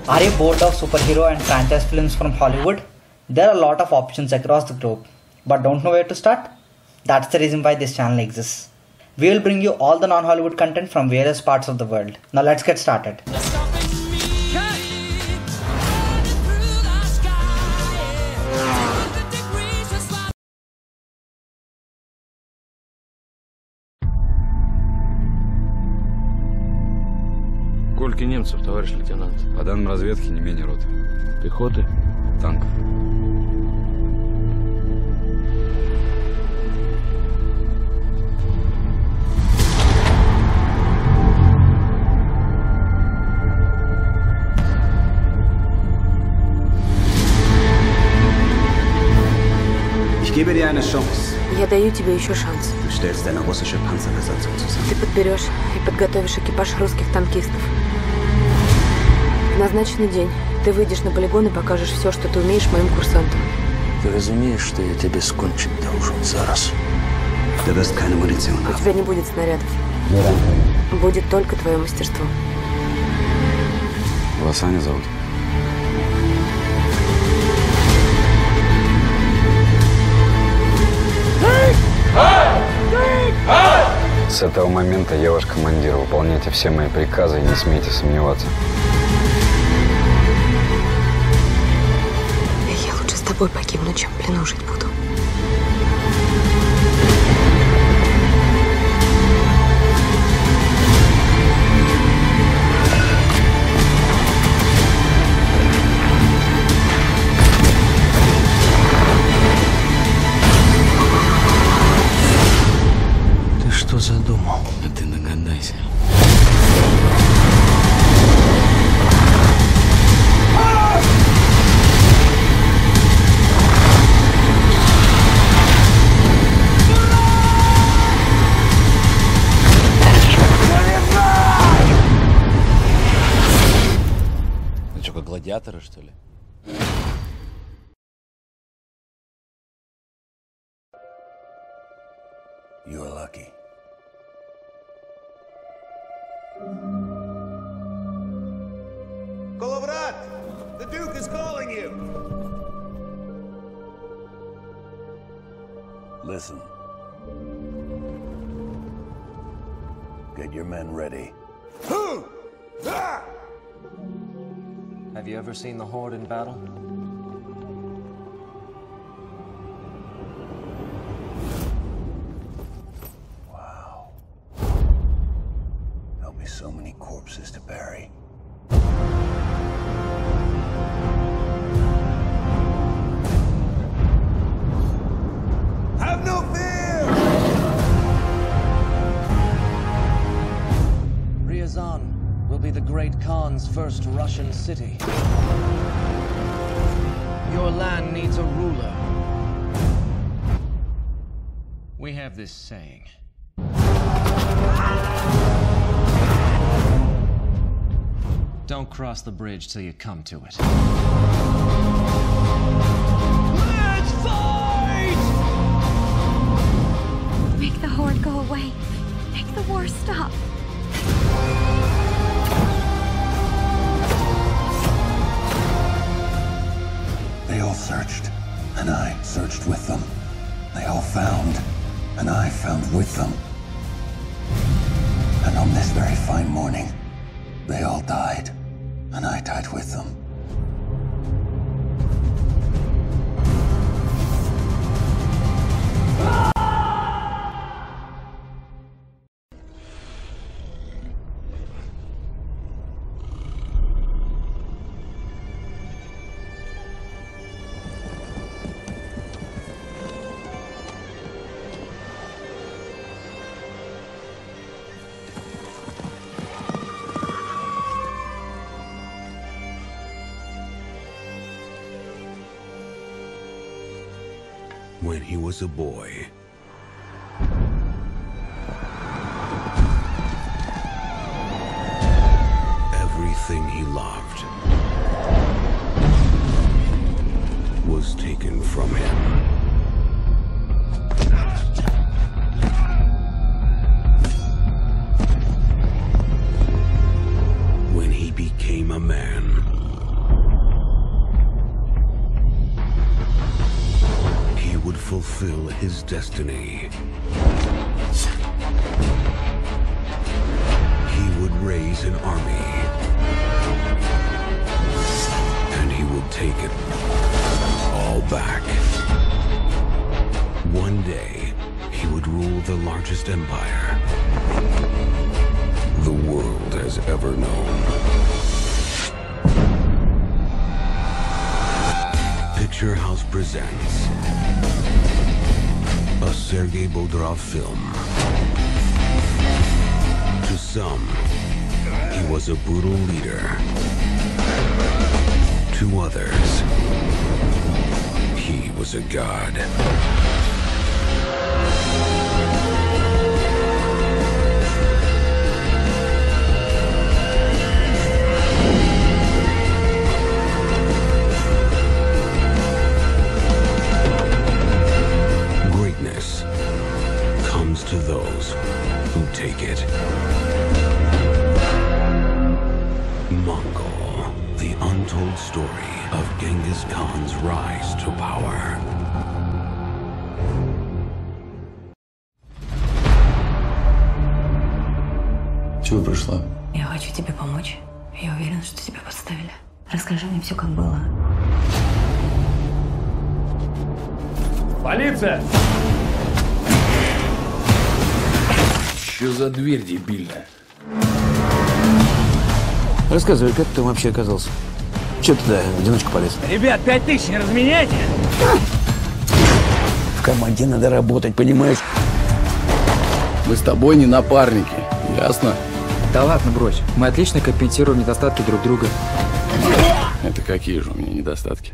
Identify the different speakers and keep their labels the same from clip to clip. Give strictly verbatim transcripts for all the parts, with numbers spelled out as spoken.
Speaker 1: Are you bored of superhero and franchise films from Hollywood? There are a lot of options across the globe, but don't know where to start? That's the reason why this channel exists. We will bring you all the non-Hollywood content from various parts of the world. Now let's get started.
Speaker 2: Сколько немцев, товарищ лейтенант?
Speaker 3: По данным разведки, не менее роты.
Speaker 2: Пехоты?
Speaker 3: Танков.
Speaker 4: Ich gebe dir eine Chance.
Speaker 5: Я даю тебе еще шанс.
Speaker 4: Du stellst eine russische Panzerbesatzung zusammen.
Speaker 5: Ты подберешь и подготовишь экипаж русских танкистов. В назначенный день ты выйдешь на полигон и покажешь все, что ты умеешь моим курсантам.
Speaker 6: Ты разумеешь, что я тебе скончить должен зараз?
Speaker 4: Du wirst keine Munition
Speaker 5: У
Speaker 4: haben.
Speaker 5: тебя не будет снарядов. Будет только твое мастерство.
Speaker 3: Вас Аня зовут? С этого момента я ваш командир. Выполняйте все мои приказы и не смейте сомневаться.
Speaker 5: Я лучше с тобой погибну, чем в плену жить буду.
Speaker 6: Ты что задумал? А ты догадайся.
Speaker 7: Ну что, как гладиаторы, что ли?
Speaker 4: You're lucky.
Speaker 8: Kolovrat! The Duke is calling you!
Speaker 9: Listen. Get your men ready.
Speaker 8: Who? Ah!
Speaker 10: Have you ever seen the Horde in battle?
Speaker 9: Wow. There'll be so many corpses to bury.
Speaker 8: Have no fear!
Speaker 10: Ryazan will be the Great Khan's first Russian city. Your land needs a ruler. We have this saying. Don't cross the bridge till you come to it. Let's fight!
Speaker 11: Make the Horde go away. Make the war stop.
Speaker 9: They all searched, and I searched with them. They all found, and I found with them. And on this very fine morning, they all died, and I died with them.
Speaker 8: When he was a boy, everything he loved was taken from him. When he became a man, would fulfill his destiny. He would raise an army, and he would take it all back. One day, he would rule the largest empire the world has ever known. Picture House presents a Sergei Bodrov film. To some, he was a brutal leader. To others, he was a god. Greatness comes to those who take it. Mongol, the untold story of Genghis Khan's rise to power.
Speaker 12: Чего пришла?
Speaker 13: Я хочу тебе помочь. Я уверена, что тебя подставили. Расскажи мне все, как было.
Speaker 14: Полиция!
Speaker 6: Что за дверь дебильная?
Speaker 12: Рассказывай, как ты там вообще оказался? Че ты туда в одиночку полез?
Speaker 14: Ребят, пять тысяч не разменяйте!
Speaker 12: В команде надо работать, понимаешь?
Speaker 6: Мы с тобой не напарники, ясно?
Speaker 15: Да ладно, брось. Мы отлично компенсируем недостатки друг друга.
Speaker 6: Это какие же у меня недостатки?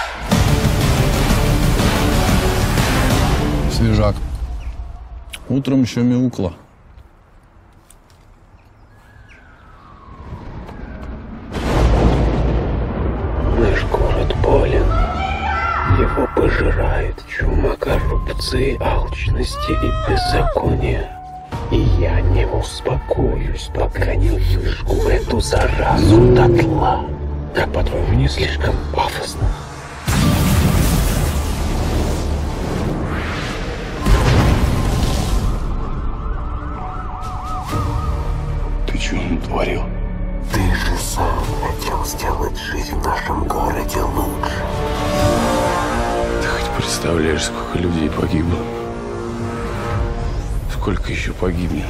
Speaker 6: Свежак. Утром еще мяукла.
Speaker 16: Наш город болен. Его пожирает чума коррупции, алчности и беззакония. И я не успокоюсь, пока не выжгу эту заразу дотла. Как, по-твоему, не слишком пафосно?
Speaker 6: Ты чего натворил?
Speaker 16: Ты же сам хотел сделать жизнь в нашем городе лучше.
Speaker 6: Ты хоть представляешь, сколько людей погибло? Сколько еще погибнет?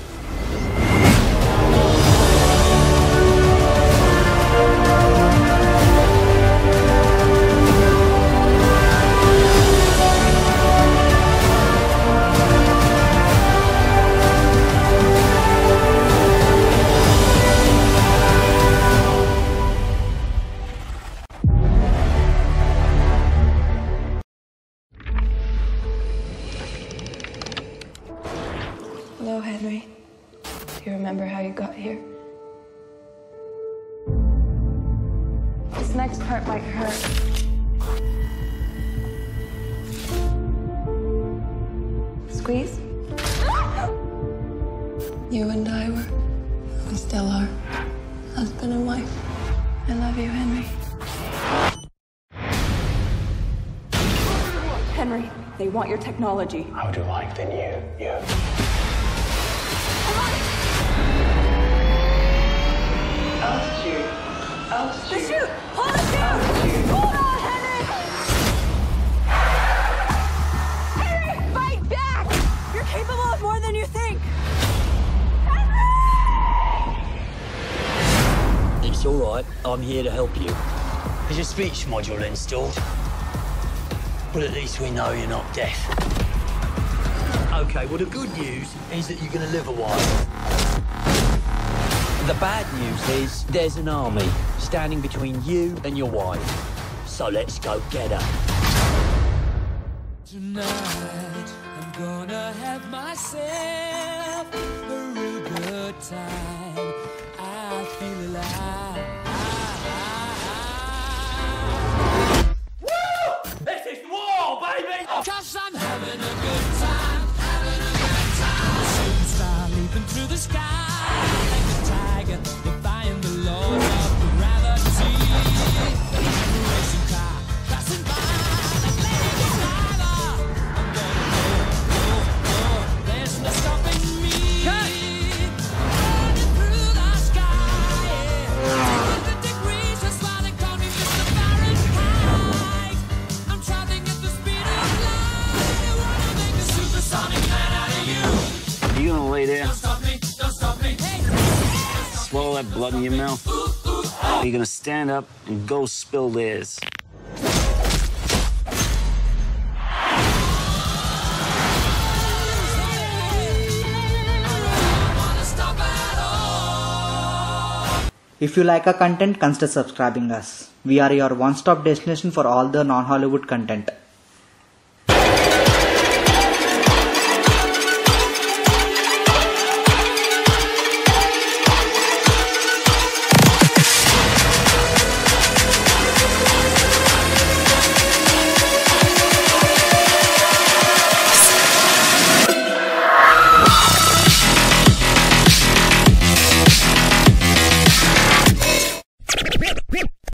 Speaker 17: Hello, Henry. Do you remember how you got here? This next part might hurt. Squeeze? You and I were, we still are, husband and wife. I love you, Henry.
Speaker 18: Henry, they want your technology.
Speaker 16: How would you like than you? You.
Speaker 18: Altitude. Altitude. The chute! Hold the chute! Hold on, Henry! Henry, fight back! You're capable of more than you think!
Speaker 19: It's all right. I'm here to help you. Is your speech module installed? But at least we know you're not deaf. Okay, well, the good news is that you're going to live a while. The bad news is there's an army standing between you and your wife. So let's go get her.
Speaker 20: Tonight, I'm gonna have myself a real good time. I feel alive.
Speaker 14: Woo! This is war, baby!
Speaker 20: Cause I'm having a good time, having a good time. Shooting star leaping through the sky. Like a tiger, defying the laws of gravity. Racing car passing by like Lady Gaga.
Speaker 21: swallow that blood in your mouth? Or are you gonna stand up and go spill theirs?
Speaker 1: If you like our content, consider subscribing us. We are your one-stop destination for all the non-Hollywood content.